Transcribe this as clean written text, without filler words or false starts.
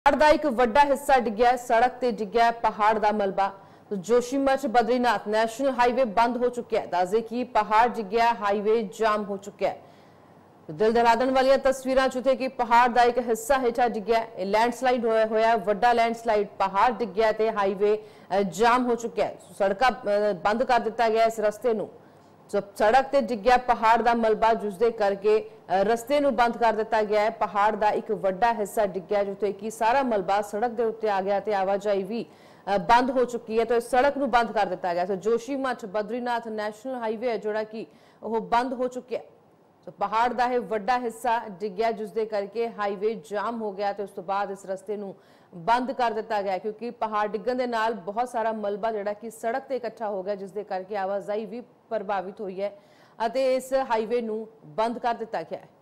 पहाड़ का एक वड्डा हिस्सा डिग्या, सड़क ते डिग्या पहाड़ का मलबा। जोशीमठ बद्रीनाथ नेशनल हाईवे बंद हो चुका है। दाजे की पहाड़ डिग्या, हाईवे जाम हो चुका है। दिल दहलादन वाली तस्वीरां जिथे कि पहाड़ का एक हिस्सा हेठा डिग्या, लैंडस्लाइड होया, वड्डा लैंडस्लाइड, पहाड़ डिग्या ते हाईवे जाम हो चुका है। सड़क बंद कर दिता गया इस रस्ते नूं। सड़क ते डिग्या पहाड़ का मलबा, जिसदे करके रस्ते नूं बंद कर दिता गया है। पहाड़ का एक वड्डा हिस्सा डिग्या, जिथे कि सारा मलबा सड़क के उत्ते आ गया ते आवाजाही भी बंद हो चुकी है। तो इस सड़क नूं बंद कर दिता गया। तो जोशीमठ बद्रीनाथ नेशनल हाईवे है जोड़ा कि वह बंद हो चुका है। तो पहाड़ का यह वड्डा हिस्सा डिग्या, जिसदे करके हाईवे जाम हो गया। तो उस तो बाद इस रस्ते नूं बंद कर दिता गया, क्योंकि पहाड़ डिग्गन दे नाल बहुत सारा मलबा जिहड़ा कि सड़क ते इकट्ठा हो गया, जिसदे करके आवाजाही भी प्रभावित हुई है। इस हाईवे नूं बंद कर दिता गया है।